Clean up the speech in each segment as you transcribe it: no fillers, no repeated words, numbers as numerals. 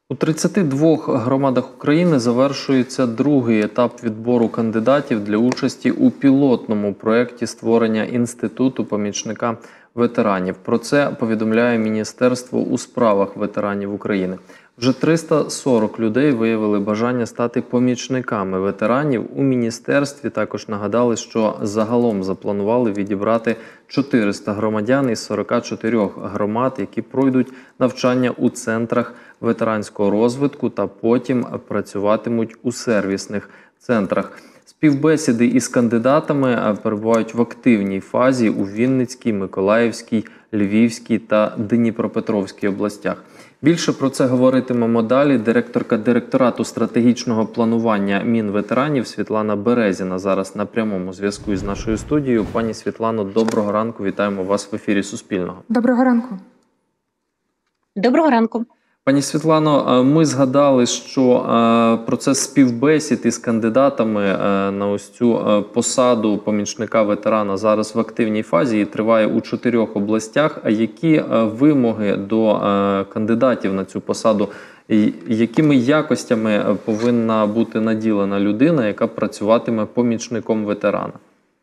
У 32 громадах України завершується другий етап відбору кандидатів для участі у пілотному проєкті створення Інституту помічника ветеранів. Про це повідомляє Міністерство у справах ветеранів України. Вже 340 людей виявили бажання стати помічниками ветеранів. У міністерстві також нагадали, що загалом запланували відібрати 400 громадян із 44 громад, які пройдуть навчання у центрах ветеранського розвитку та потім працюватимуть у сервісних центрах. Співбесіди із кандидатами перебувають в активній фазі у Вінницькій, Миколаївській, Львівській та Дніпропетровській областях. Більше про це говоритимемо далі. Директорка директорату стратегічного планування Мінветеранів Світлана Березіна зараз на прямому зв'язку із нашою студією. Пані Світлано, доброго ранку. Вітаємо вас в ефірі Суспільного. Доброго ранку. Доброго ранку. Пані Світлано, ми згадали, що процес співбесід із кандидатами на ось цю посаду помічника ветерана зараз в активній фазі і триває у 4 областях. А які вимоги до кандидатів на цю посаду, якими якостями повинна бути наділена людина, яка працюватиме помічником ветерана?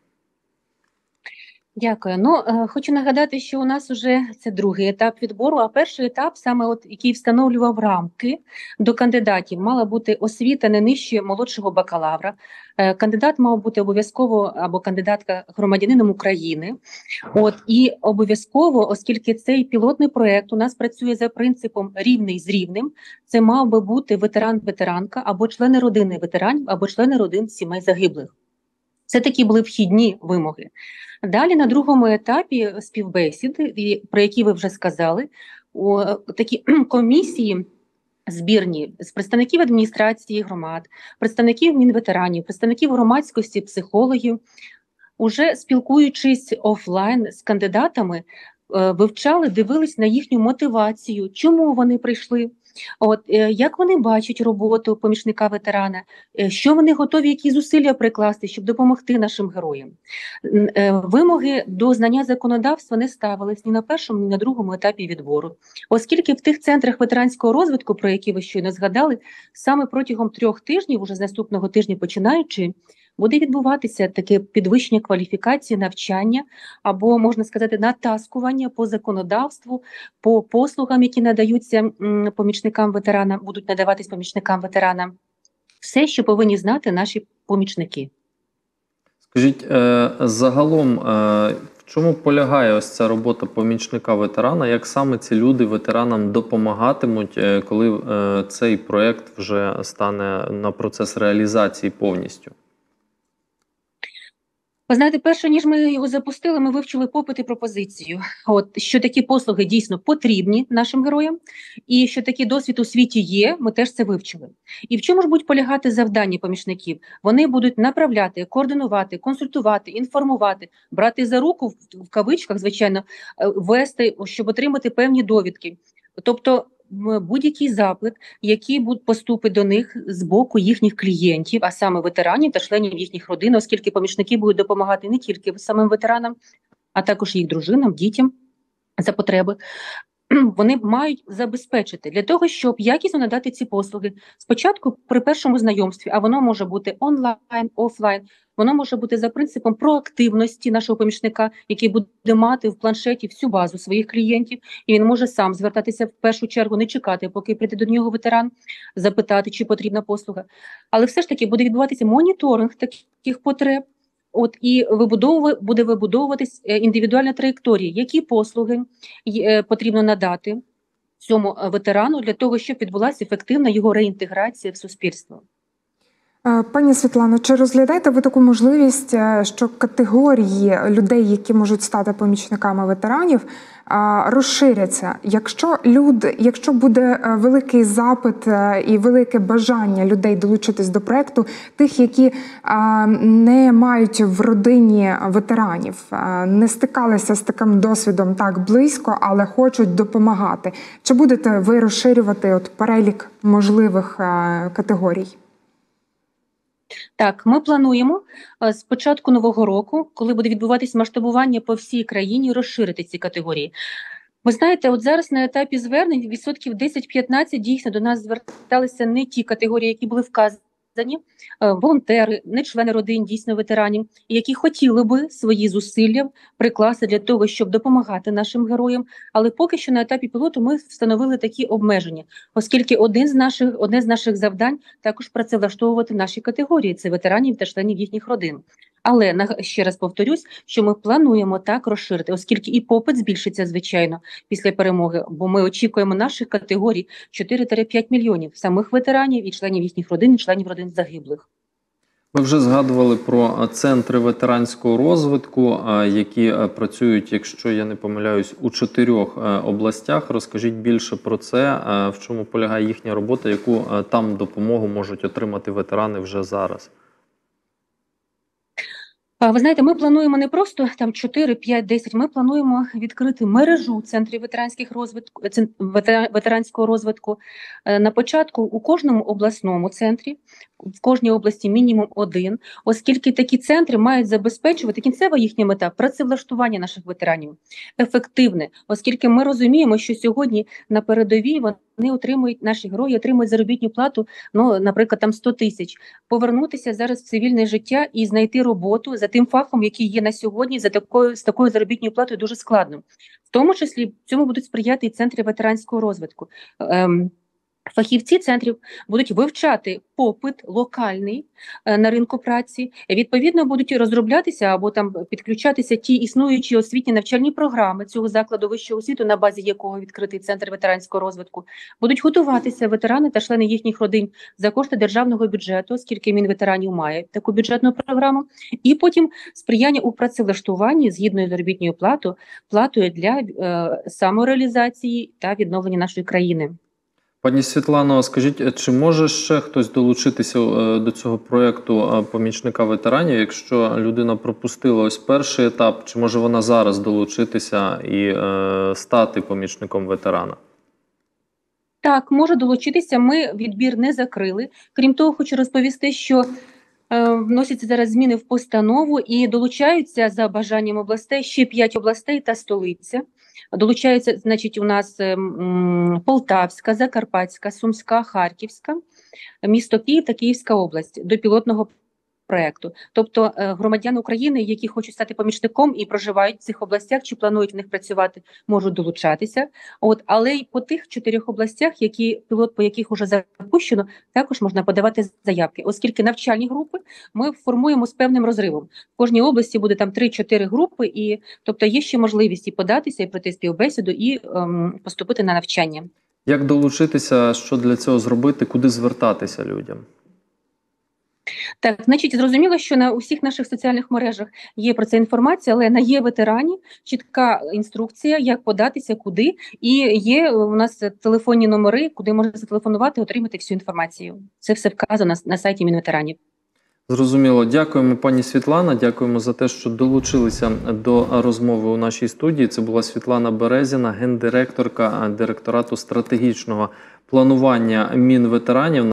Дякую. Хочу нагадати, що у нас вже це другий етап відбору, а перший етап, саме який встановлював рамки до кандидатів, мала бути освіта не нижче молодшого бакалавра. Кандидат мав бути обов'язково або кандидатка громадянином України. І обов'язково, оскільки цей пілотний проєкт у нас працює за принципом рівний з рівним, це мав би бути ветеран-ветеранка або члени родини ветеранів, або члени родин сімей загиблих. Це такі були вхідні вимоги. Далі на другому етапі співбесід, про які ви вже сказали, такі комісії збірні з представників адміністрації громад, представників Мінветеранів, представників громадськості, психологів, уже спілкуючись офлайн з кандидатами, вивчали, дивились на їхню мотивацію, чому вони прийшли, як вони бачать роботу помічника ветерана, що вони готові, які зусилля прикласти, щоб допомогти нашим героям. Вимоги до знання законодавства не ставились ні на першому, ні на другому етапі відбору, оскільки в тих центрах ветеранського розвитку, про які ви щойно згадали, саме протягом 3 тижнів, уже з наступного тижня починаючи, буде відбуватися таке підвищення кваліфікації, навчання або, можна сказати, натаскування по законодавству, по послугам, які надаються помічникам ветерана, будуть надаватись помічникам ветерана. Все, що повинні знати наші помічники. Скажіть, загалом, в чому полягає ось ця робота помічника ветерана? Як саме ці люди ветеранам допомагатимуть, коли цей проєкт вже стане на процес реалізації повністю? Ви знаєте, перше, ніж ми його запустили, ми вивчили попит і пропозицію. Що такі послуги дійсно потрібні нашим героям, і що такий досвід у світі є, ми теж це вивчили. І в чому ж будуть полягати завдання помічників? Вони будуть направляти, координувати, консультувати, інформувати, брати за руку, в кавичках, звичайно, вести, щоб отримати певні довідки. Тобто, будь-який запит, який поступить до них з боку їхніх клієнтів, а саме ветеранів та членів їхніх родин, оскільки помічники будуть допомагати не тільки самим ветеранам, а також їх дружинам, дітям за потреби. Вони мають забезпечити для того, щоб якісно надати ці послуги. Спочатку при першому знайомстві, а воно може бути онлайн, офлайн, воно може бути за принципом проактивності нашого помічника, який буде мати в планшеті всю базу своїх клієнтів, і він може сам звертатися в першу чергу, не чекати, поки прийде до нього ветеран, запитати, чи потрібна послуга. Але все ж таки буде відбуватися моніторинг таких потреб, і буде вибудовуватись індивідуальна траєкторія, які послуги потрібно надати цьому ветерану для того, щоб відбулася ефективна його реінтеграція в суспільство. Пані Світлано, чи розглядаєте ви таку можливість, що категорії людей, які можуть стати помічниками ветеранів, розширяться? Якщо буде великий запит і велике бажання людей долучитись до проєкту, тих, які не мають в родині ветеранів, не стикалися з таким досвідом так близько, але хочуть допомагати, чи будете ви розширювати перелік можливих категорій? Так, ми плануємо з початку нового року, коли буде відбуватись масштабування по всій країні, розширити ці категорії. Ви знаєте, от зараз на етапі звернень відсотків 10-15 дійсно до нас зверталися не ті категорії, які були вказані, волонтери, не члени родин дійсно ветеранів, які хотіли би свої зусилля прикласти для того, щоб допомагати нашим героям. Але поки що на етапі пілоту ми встановили такі обмеження, оскільки одне з наших завдань також працевлаштовувати наші категорії – це ветеранів та членів їхніх родин. Але ще раз повторюсь, що ми плануємо так розширити, оскільки і попит збільшиться, звичайно, після перемоги, бо ми очікуємо наших категорій 4-5 мільйонів самих ветеранів і членів їхніх родин, і членів родин загиблих. Ви вже згадували про центри ветеранського розвитку, які працюють, якщо я не помиляюсь, у 4 областях. Розкажіть більше про це, в чому полягає їхня робота, яку там допомогу можуть отримати ветерани вже зараз. Ви знаєте, ми плануємо не просто там 4, 5, 10, ми плануємо відкрити мережу центрів ветеранського розвитку. На початку у кожному обласному центрі, в кожній області мінімум 1, оскільки такі центри мають забезпечувати, кінцева їхня мета – працевлаштування наших ветеранів, ефективне, оскільки ми розуміємо, що сьогодні на передовій вони отримують, наші герої отримують заробітну плату, наприклад, там 100 тисяч. Повернутися зараз в цивільне життя і знайти роботу за тим фахом, який є на сьогодні, з такою заробітною платою дуже складно. В тому числі цьому будуть сприяти і центри ветеранського розвитку. Фахівці центрів будуть вивчати попит локальний на ринку праці, відповідно будуть розроблятися або там підключатися ті існуючі освітні навчальні програми цього закладу вищої освіти, на базі якого відкритий центр ветеранського розвитку. Будуть готуватися ветерани та члени їхніх родин за кошти державного бюджету, оскільки Мінветеранів має таку бюджетну програму, і потім сприяння у працевлаштуванні з гідною заробітною платою для самореалізації та відновлення нашої країни. Пані Світлано, скажіть, чи може ще хтось долучитися до цього проєкту помічника ветеранів, якщо людина пропустила ось перший етап, чи може вона зараз долучитися і стати помічником ветерана? Так, може долучитися, ми відбір не закрили. Крім того, хочу розповісти, що вносяться зараз зміни в постанову і долучаються за бажанням областей ще 5 областей та столиця. Долучаються, значить, у нас Полтавська, Закарпатська, Сумська, Харківська, місто Київ та Київська область до пілотного проєкту. Тобто громадяни України, які хочуть стати помічником і проживають в цих областях, чи планують в них працювати, можуть долучатися. Але й по тих 4 областях, пілот по яких вже запущено, також можна подавати заявки, оскільки навчальні групи ми формуємо з певним розривом. В кожній області буде там 3-4 групи, і тобто є ще можливість і податися, і пройти співбесіду, і поступити на навчання. Як долучитися, що для цього зробити, куди звертатися людям? Так, значить, зрозуміло, що на усіх наших соціальних мережах є про це інформація, але на Є-ветерані чітка інструкція, як податися, куди, і є у нас телефонні номери, куди можна зателефонувати, отримати всю інформацію. Це все вказано на сайті Мінветеранів. Зрозуміло. Дякуємо, пані Світлана, дякуємо за те, що долучилися до розмови у нашій студії. Це була Світлана Березіна, гендиректорка Директорату стратегічного планування Мінветеранів.